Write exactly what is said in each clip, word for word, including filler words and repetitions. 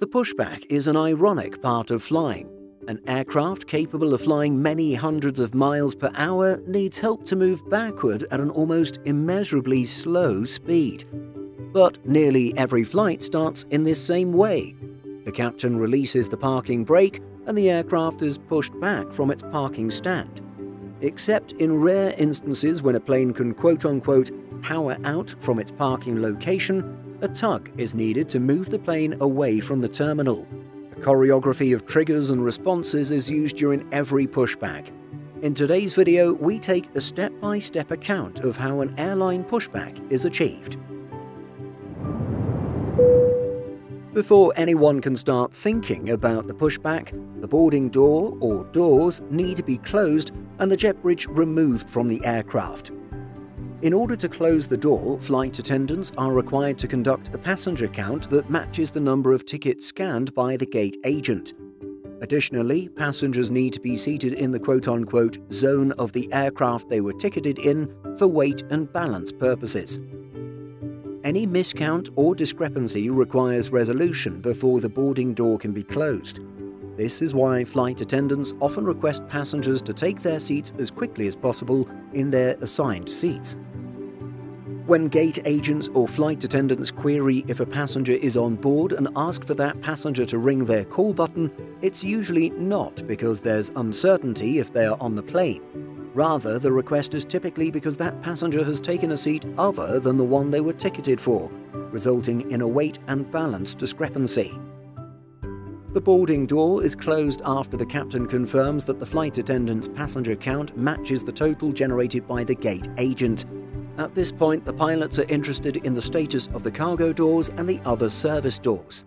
The pushback is an ironic part of flying. An aircraft capable of flying many hundreds of miles per hour needs help to move backward at an almost immeasurably slow speed. But nearly every flight starts in this same way. The captain releases the parking brake and the aircraft is pushed back from its parking stand. Except in rare instances when a plane can quote-unquote power out from its parking location, a tug is needed to move the plane away from the terminal. A choreography of triggers and responses is used during every pushback. In today's video, we take a step-by-step account of how an airline pushback is achieved. Before anyone can start thinking about the pushback, the boarding door or doors need to be closed and the jet bridge removed from the aircraft. In order to close the door, flight attendants are required to conduct a passenger count that matches the number of tickets scanned by the gate agent. Additionally, passengers need to be seated in the quote-unquote zone of the aircraft they were ticketed in for weight and balance purposes. Any miscount or discrepancy requires resolution before the boarding door can be closed. This is why flight attendants often request passengers to take their seats as quickly as possible in their assigned seats. When gate agents or flight attendants query if a passenger is on board and ask for that passenger to ring their call button, it's usually not because there's uncertainty if they are on the plane. Rather, the request is typically because that passenger has taken a seat other than the one they were ticketed for, resulting in a weight and balance discrepancy. The boarding door is closed after the captain confirms that the flight attendant's passenger count matches the total generated by the gate agent. At this point, the pilots are interested in the status of the cargo doors and the other service doors.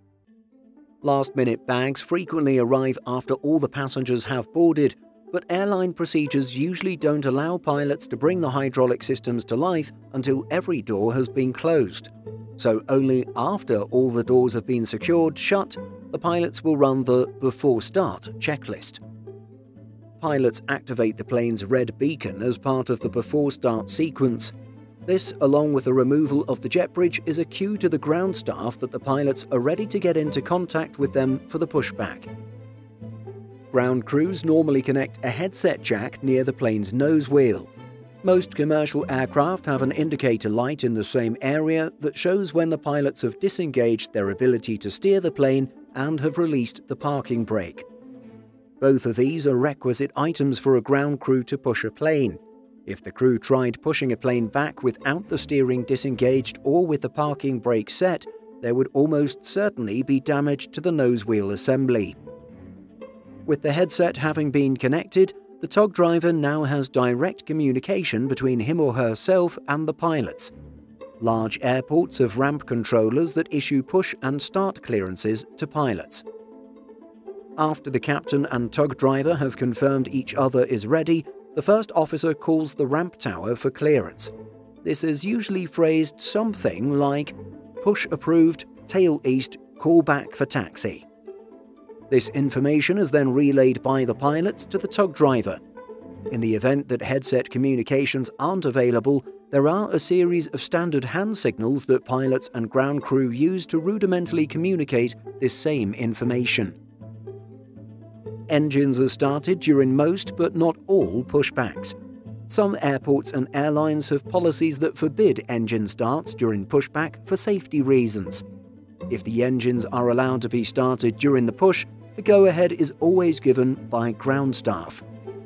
Last-minute bags frequently arrive after all the passengers have boarded, but airline procedures usually don't allow pilots to bring the hydraulic systems to life until every door has been closed. So only after all the doors have been secured shut, the pilots will run the before start checklist. Pilots activate the plane's red beacon as part of the before start sequence. This, along with the removal of the jet bridge, is a cue to the ground staff that the pilots are ready to get into contact with them for the pushback. Ground crews normally connect a headset jack near the plane's nose wheel. Most commercial aircraft have an indicator light in the same area that shows when the pilots have disengaged their ability to steer the plane and have released the parking brake. Both of these are requisite items for a ground crew to push a plane. If the crew tried pushing a plane back without the steering disengaged or with the parking brake set, there would almost certainly be damage to the nose wheel assembly. With the headset having been connected, the tug driver now has direct communication between him or herself and the pilots. Large airports have ramp controllers that issue push and start clearances to pilots. After the captain and tug driver have confirmed each other is ready, the first officer calls the ramp tower for clearance. This is usually phrased something like, "Push approved, tail east, call back for taxi." This information is then relayed by the pilots to the tug driver. In the event that headset communications aren't available, there are a series of standard hand signals that pilots and ground crew use to rudimentally communicate this same information. Engines are started during most but not all pushbacks. Some airports and airlines have policies that forbid engine starts during pushback for safety reasons. If the engines are allowed to be started during the push, the go-ahead is always given by ground staff.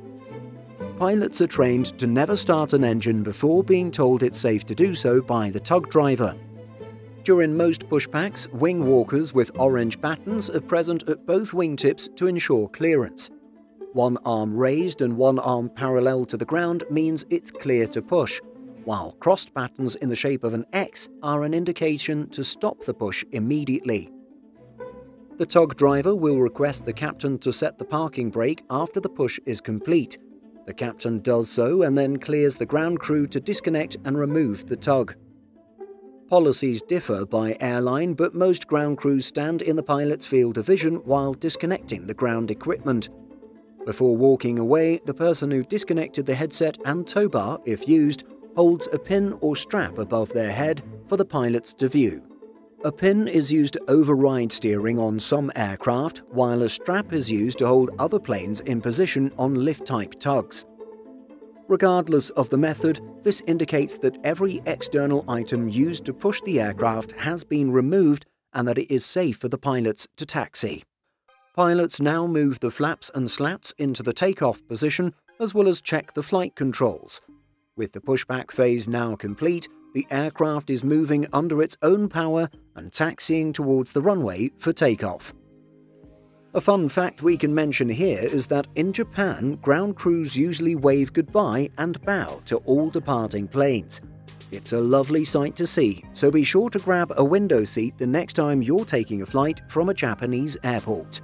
Pilots are trained to never start an engine before being told it's safe to do so by the tug driver. During most pushbacks, wing walkers with orange battens are present at both wingtips to ensure clearance. One arm raised and one arm parallel to the ground means it's clear to push, while crossed battens in the shape of an X are an indication to stop the push immediately. The tug driver will request the captain to set the parking brake after the push is complete. The captain does so and then clears the ground crew to disconnect and remove the tug. Policies differ by airline, but most ground crews stand in the pilot's field of vision while disconnecting the ground equipment. Before walking away, the person who disconnected the headset and tow bar, if used, holds a pin or strap above their head for the pilots to view. A pin is used to override steering on some aircraft, while a strap is used to hold other planes in position on lift-type tugs. Regardless of the method, this indicates that every external item used to push the aircraft has been removed and that it is safe for the pilots to taxi. Pilots now move the flaps and slats into the takeoff position, as well as check the flight controls. With the pushback phase now complete, the aircraft is moving under its own power and taxiing towards the runway for takeoff. A fun fact we can mention here is that in Japan, ground crews usually wave goodbye and bow to all departing planes. It's a lovely sight to see, so be sure to grab a window seat the next time you're taking a flight from a Japanese airport.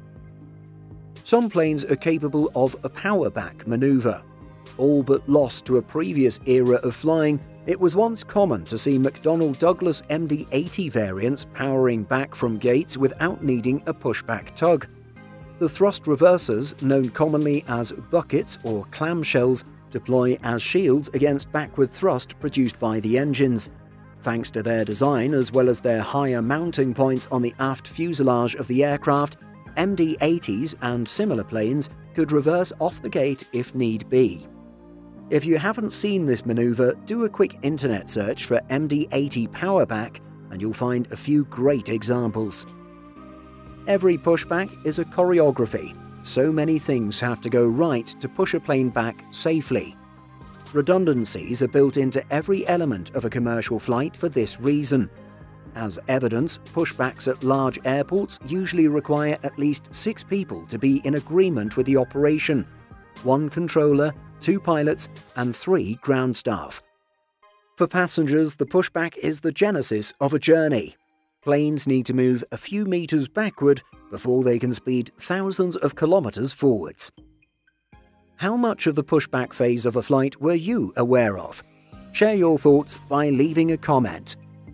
Some planes are capable of a power-back maneuver. All but lost to a previous era of flying, it was once common to see McDonnell Douglas M D eighty variants powering back from gates without needing a pushback tug. The thrust reversers, known commonly as buckets or clamshells, deploy as shields against backward thrust produced by the engines. Thanks to their design, as well as their higher mounting points on the aft fuselage of the aircraft, M D eighties and similar planes could reverse off the gate if need be. If you haven't seen this maneuver, do a quick internet search for M D eighty powerback and you'll find a few great examples. Every pushback is a choreography. So many things have to go right to push a plane back safely. Redundancies are built into every element of a commercial flight for this reason. As evidence, pushbacks at large airports usually require at least six people to be in agreement with the operation: one controller, two pilots, and three ground staff. For passengers, the pushback is the genesis of a journey. Planes need to move a few meters backward before they can speed thousands of kilometers forwards. How much of the pushback phase of a flight were you aware of? Share your thoughts by leaving a comment.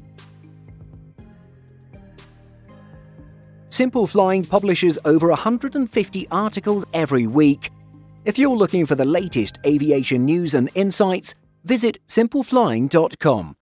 Simple Flying publishes over one hundred fifty articles every week. If you're looking for the latest aviation news and insights, visit simple flying dot com.